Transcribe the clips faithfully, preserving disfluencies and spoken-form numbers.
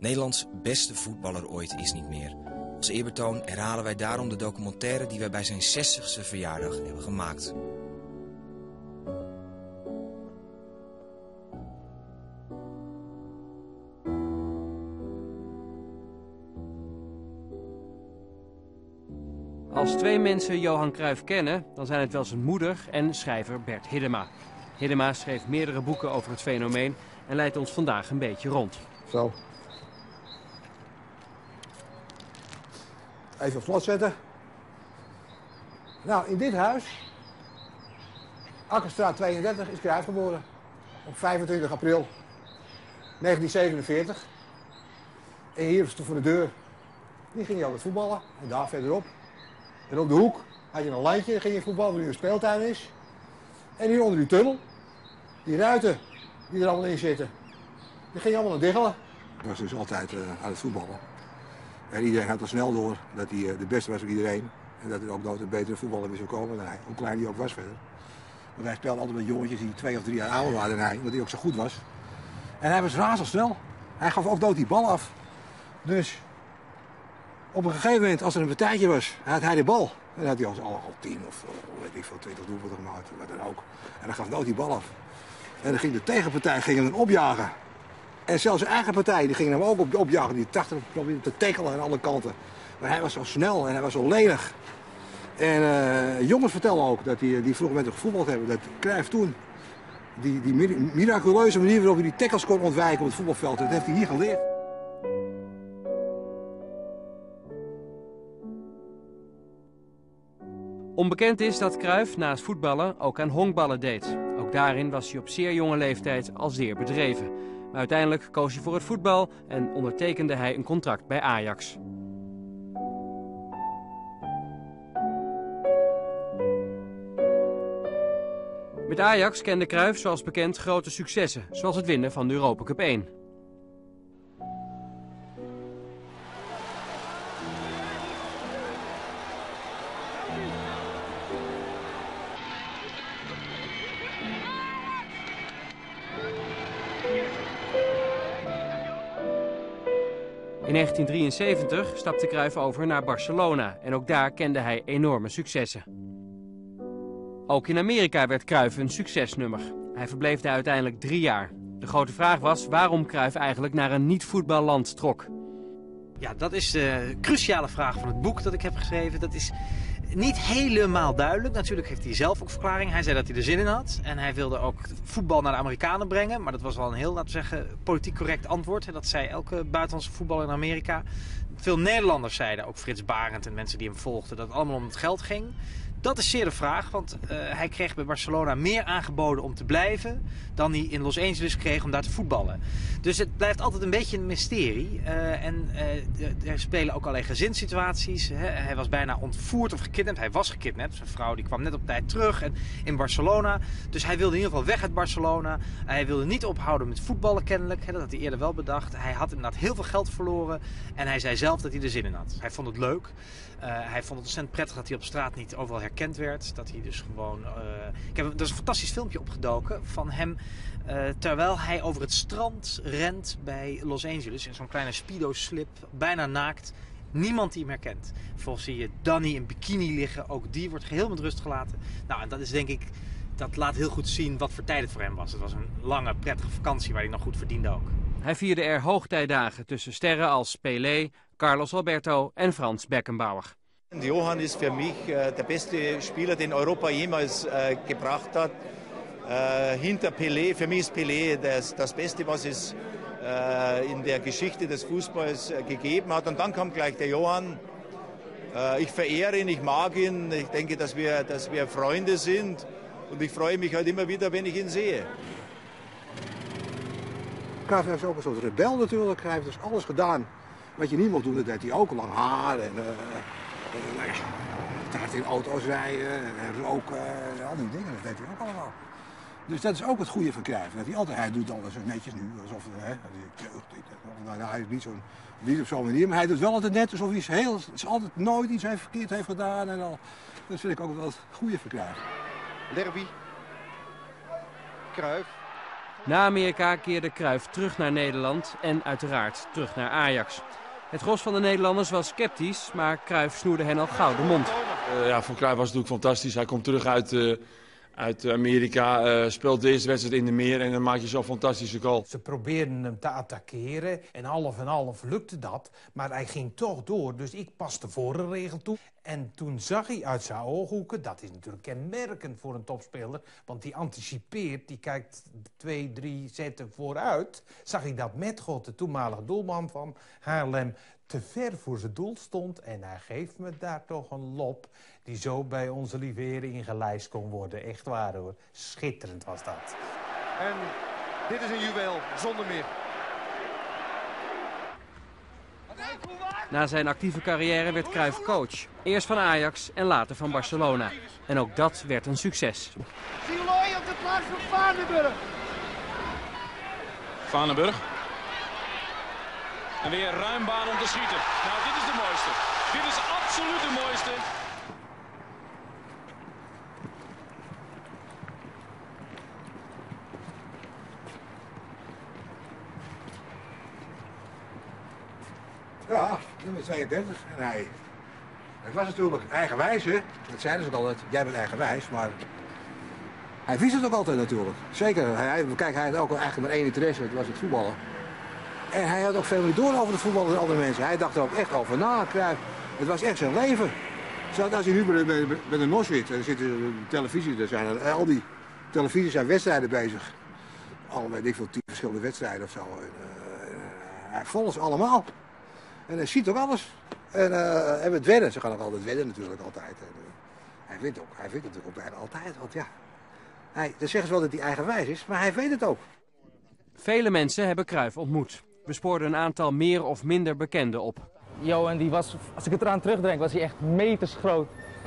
Nederlands beste voetballer ooit is niet meer. Als eerbetoon herhalen wij daarom de documentaire die wij bij zijn zestigste verjaardag hebben gemaakt. Als twee mensen Johan Cruijff kennen, dan zijn het wel zijn moeder en schrijver Bert Hiddema. Hiddema schreef meerdere boeken over het fenomeen en leidt ons vandaag een beetje rond. Zo. Even op slot zetten. Nou, in dit huis, Akkerstraat tweeëndertig, is Cruijff geboren. Op vijfentwintig april negentien zevenenveertig. En hier stond voor de deur. Die ging je altijd voetballen. En daar verderop. En op de hoek had je een landje, dan ging je voetballen waar nu een speeltuin is. En hier onder die tunnel, die ruiten die er allemaal in zitten, die ging je allemaal naar diggelen. Ik was dus altijd uh, aan het voetballen. En iedereen had al snel door dat hij uh, de beste was voor iedereen. En dat er ook nooit een betere voetballer weer zou komen dan hij. Hoe klein hij ook was verder. Want hij speelde altijd met jongetjes die twee of drie jaar ouder waren dan hij, omdat hij ook zo goed was. En hij was razendsnel. Hij gaf ook nooit die bal af. Dus op een gegeven moment, als er een partijtje was, had hij de bal. En dan had hij al, al, al tien of weet ik veel, twintig doelpunten gemaakt, wat dan ook. En dan gaf nooit die bal af. En dan ging de tegenpartij ging hem opjagen. En zelfs zijn eigen partij die ging hem ook op, opjagen. Die tachtig probeerde te tackelen aan alle kanten. Maar hij was zo snel en hij was zo lenig. En uh, jongens vertellen ook, dat die, die vroeger met hem gevoetbald hebben, dat Cruijff toen die, die miraculeuze manier waarop hij die tackles kon ontwijken op het voetbalveld, dat heeft hij hier geleerd. Onbekend is dat Cruijff naast voetballen ook aan honkballen deed. Ook daarin was hij op zeer jonge leeftijd al zeer bedreven. Maar uiteindelijk koos hij voor het voetbal en ondertekende hij een contract bij Ajax. Met Ajax kende Cruijff zoals bekend grote successen, zoals het winnen van de Europa Cup één. In negentien drieënzeventig stapte Cruijff over naar Barcelona en ook daar kende hij enorme successen. Ook in Amerika werd Cruijff een succesnummer. Hij verbleef daar uiteindelijk drie jaar. De grote vraag was waarom Cruijff eigenlijk naar een niet-voetballand trok. Ja, dat is de cruciale vraag van het boek dat ik heb geschreven. Dat is niet helemaal duidelijk. Natuurlijk heeft hij zelf ook verklaring. Hij zei dat hij er zin in had. En hij wilde ook voetbal naar de Amerikanen brengen. Maar dat was wel een heel, laten we zeggen, politiek correct antwoord. En dat zei elke buitenlandse voetballer in Amerika. Veel Nederlanders zeiden, ook Frits Barend en mensen die hem volgden, dat het allemaal om het geld ging. Dat is zeer de vraag, want uh, hij kreeg bij Barcelona meer aangeboden om te blijven dan hij in Los Angeles kreeg om daar te voetballen. Dus het blijft altijd een beetje een mysterie. Uh, en uh, er spelen ook allerlei gezinssituaties. Hè. Hij was bijna ontvoerd of gekidnapt. Hij was gekidnapt. Zijn vrouw die kwam net op tijd terug en in Barcelona. Dus hij wilde in ieder geval weg uit Barcelona. Hij wilde niet ophouden met voetballen kennelijk. Hè. Dat had hij eerder wel bedacht. Hij had inderdaad heel veel geld verloren. En hij zei zelf dat hij er zin in had. Hij vond het leuk. Uh, hij vond het ontzettend prettig dat hij op straat niet overal herkend werd. Dat hij dus gewoon... Uh... Ik heb, er is een fantastisch filmpje opgedoken van hem uh, terwijl hij over het strand rent bij Los Angeles in zo'n kleine speedo-slip, bijna naakt. Niemand die hem herkent. Vervolgens zie je Danny in bikini liggen. Ook die wordt geheel met rust gelaten. Nou, en dat is denk ik... Dat laat heel goed zien wat voor tijd het voor hem was. Het was een lange, prettige vakantie waar hij nog goed verdiende ook. Hij vierde er hoogtijdagen tussen sterren als Pelé, Carlos Alberto en Franz Beckenbauer. Johan ist für mich äh, der beste Spieler, den Europa jemals äh, gebracht hat. Äh, hinter Pelé, für mich ist Pelé das, das Beste, was es äh, in der Geschichte des Fußballs äh, gegeben hat. Und dann kam gleich der Johan. Äh, ich verehre ihn, ich mag ihn. Ich denke, dass wir, dass wir Freunde sind. Und ich freue mich halt immer wieder, wenn ich ihn sehe. Cruijff is ook een soort rebel natuurlijk. Hij heeft dus alles gedaan wat je niet mocht doen. Dat deed hij ook, lang haar en... Uh, Nou ja, taart in auto's rijden en roken en al die dingen, dat deed hij ook allemaal. Dus dat is ook het goede van Cruijff. Dat hij altijd, hij doet alles zo netjes nu, alsof hè, nou, nou, hij is niet, zo, niet op zo'n manier, maar hij doet wel altijd net alsof hij is heel, is altijd nooit iets heeft verkeerd heeft gedaan en al. Dat vind ik ook wel het goede van Cruijff. Lerby, Cruijff. Na Amerika keerde Cruijff terug naar Nederland en uiteraard terug naar Ajax. Het gros van de Nederlanders was sceptisch, maar Cruijff snoerde hen al gauw de mond. Uh, ja, voor Cruijff was het natuurlijk fantastisch. Hij komt terug uit, uh, uit Amerika, uh, speelt de eerste wedstrijd in de meer en dan maak je zo'n fantastische goal. Ze probeerden hem te attackeren en half en half lukte dat, maar hij ging toch door. Dus ik paste voor een regel toe. En toen zag hij uit zijn ooghoeken, dat is natuurlijk kenmerkend voor een topspeler, want die anticipeert, die kijkt twee, drie zetten vooruit. Zag hij dat Metgoed, de toenmalige doelman van Haarlem, te ver voor zijn doel stond. En hij geeft me daar toch een lop die zo bij onze lieve Heer ingelijst kon worden. Echt waar hoor, schitterend was dat. En dit is een juweel, zonder meer. Na zijn actieve carrière werd Cruijff coach. Eerst van Ajax en later van Barcelona. En ook dat werd een succes. Siloy op de plaats van Vaandenburg. Vaandenburg. En weer ruim baan om te schieten. Nou, dit is de mooiste. Dit is absoluut de mooiste. Ja, nummer tweeëndertig. En hij, hij was natuurlijk eigenwijs, hè. Dat zeiden ze ook altijd. Jij bent eigenwijs, maar hij wist het ook altijd natuurlijk. Zeker. Hij, kijk, hij had ook eigenlijk maar één interesse, dat was het voetballen. En hij had ook veel meer door over het voetballen dan andere mensen. Hij dacht er ook echt over na. Het was echt zijn leven. Zoals als je nu bij de, bij de N O S zit, er zitten de televisie, er zijn er, al die televisies zijn wedstrijden bezig. Al, weet ik veel, tien verschillende wedstrijden of zo. En, uh, hij volgt ze allemaal. En hij ziet ook alles. En, uh, en het wedden, ze gaan ook altijd wedden natuurlijk altijd. En, uh, hij wint ook, hij wint natuurlijk ook bijna altijd. Want ja, hij, dan zeggen ze wel dat hij eigenwijs is, maar hij weet het ook. Vele mensen hebben Cruijff ontmoet. We spoorden een aantal meer of minder bekenden op. Johan, die was, als ik het eraan terugdenk, was hij echt meters groot.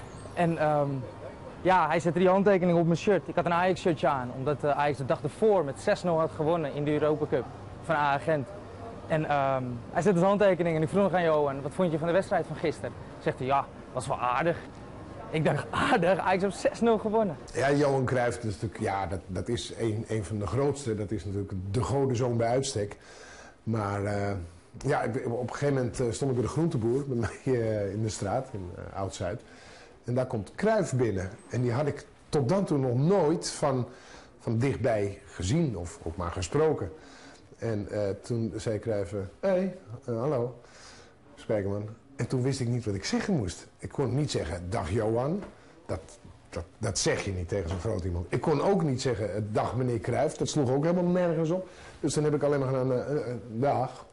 En um, ja, hij zette die handtekening op mijn shirt. Ik had een Ajax-shirtje aan, omdat uh, Ajax de dag ervoor met zes nul had gewonnen in de Europa Cup van A A Gent. En um, hij zette zijn handtekening en ik vroeg nog aan Johan, wat vond je van de wedstrijd van gisteren? Zegt hij, ja, was wel aardig. Ik dacht, aardig, Ajax heeft zes nul gewonnen. Ja, Johan Cruijff, dat is, natuurlijk, ja, dat, dat is een, een van de grootste. Dat is natuurlijk de godenzoon bij uitstek. Maar uh, ja, ik, op een gegeven moment stond ik bij de groenteboer bij mij uh, in de straat, in uh, Oud-Zuid. En daar komt Cruijff binnen. En die had ik tot dan toe nog nooit van, van dichtbij gezien of ook maar gesproken. En uh, toen zei Cruijff, hé, hey, uh, hallo, Spijkerman. En toen wist ik niet wat ik zeggen moest. Ik kon niet zeggen, dag Johan, dat, dat, dat zeg je niet tegen zo'n groot iemand. Ik kon ook niet zeggen, dag meneer Cruijff, dat sloeg ook helemaal nergens op. Dus dan heb ik alleen maar gedaan, uh, uh, dag.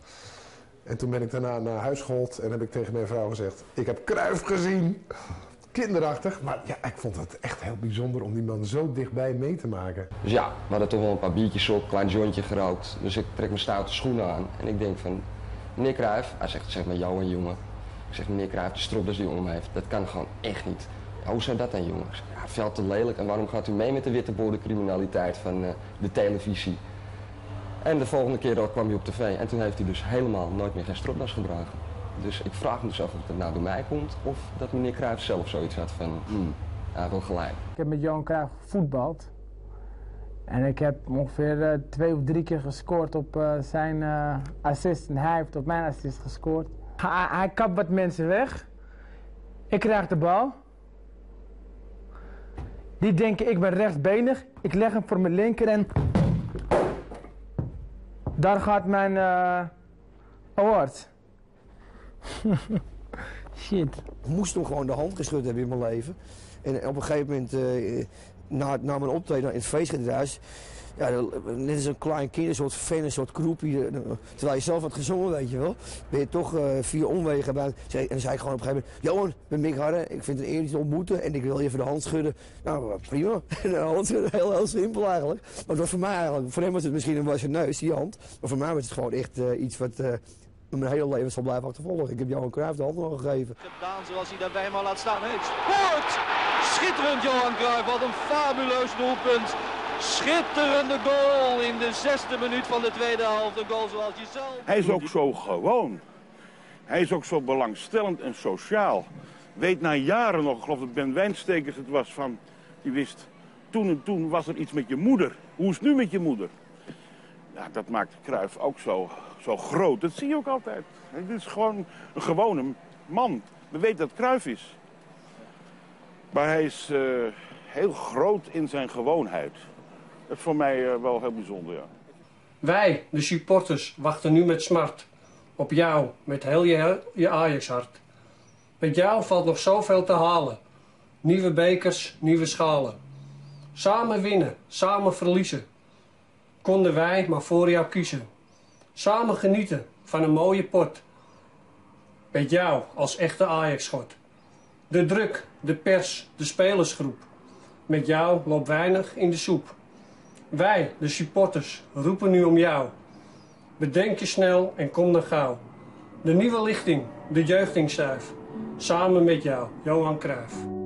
En toen ben ik daarna naar huis gehold en heb ik tegen mijn vrouw gezegd, ik heb Cruijff gezien. Kinderachtig, maar ja, ik vond het echt heel bijzonder om die man zo dichtbij mee te maken. Dus ja, we hadden toch wel een paar biertjes op, klein jointje gerookt. Dus ik trek mijn stoute schoenen aan en ik denk van, meneer Cruijff, hij zegt, zeg maar Johan jongen. Ik zeg, meneer Cruijff, de strop die hij om heeft, dat kan gewoon echt niet. Ja, hoe zou dat dan, jongen? Ik zeg, ja, veel te lelijk. En waarom gaat u mee met de wittebordencriminaliteit van uh, de televisie? En de volgende keer kwam hij op tv en toen heeft hij dus helemaal nooit meer geen stropdas gedragen. Dus ik vraag me dus af of het nou door mij komt of dat meneer Cruijff zelf zoiets had van, hmm, hij wil gelijk. Ik heb met Johan Cruijff gevoetbald. En ik heb ongeveer uh, twee of drie keer gescoord op uh, zijn uh, assist. En hij heeft op mijn assist gescoord. Hij, hij kapt wat mensen weg. Ik krijg de bal. Die denken ik ben rechtsbenig. Ik leg hem voor mijn linker en daar gaat mijn uh, award. Shit. Ik moest hem gewoon de hand geschud hebben in mijn leven. En op een gegeven moment, uh, na, na mijn optreden in het feestgedruis, ja, net als een klein kind, een soort fan, een soort groepie, terwijl je zelf had gezongen, weet je wel, ben je toch uh, via omwegen bij. En dan zei ik gewoon op een gegeven moment, Johan, ik ben Mick Harre, ik vind het een eer je te ontmoeten en ik wil je even de hand schudden. Nou, prima. De hand schudden, heel, heel simpel eigenlijk. Maar het was voor mij eigenlijk, voor hem was het misschien een wassen neus, die hand. Maar voor mij was het gewoon echt uh, iets wat uh, mijn hele leven zal blijven achtervolgen. Ik heb Johan Cruijff de hand nog gegeven. Gedaan zoals hij daarbij maar laat staan. Het sport! Schitterend Johan Cruijff, wat een fabuleus doelpunt. Schitterende goal in de zesde minuut van de tweede helft. Een goal zoals je zelf. Hij is ook zo gewoon. Hij is ook zo belangstellend en sociaal. Weet na jaren nog, ik geloof dat Ben Wijnstekers het was van, die wist, toen en toen was er iets met je moeder. Hoe is het nu met je moeder? Ja, dat maakt Cruijff ook zo, zo groot. Dat zie je ook altijd. Dit is gewoon een gewone man. We weten dat het Cruijff is. Maar hij is uh, heel groot in zijn gewoonheid. Dat is voor mij uh, wel heel bijzonder, ja. Wij, de supporters, wachten nu met smart op jou, met heel je, je Ajax-hart. Met jou valt nog zoveel te halen. Nieuwe bekers, nieuwe schalen. Samen winnen, samen verliezen. Konden wij maar voor jou kiezen. Samen genieten van een mooie pot. Met jou als echte Ajax-schot. De druk, de pers, de spelersgroep. Met jou loopt weinig in de soep. Wij, de supporters, roepen nu om jou. Bedenk je snel en kom dan gauw. De nieuwe lichting, de jeugdingstuif. Samen met jou, Johan Cruijff.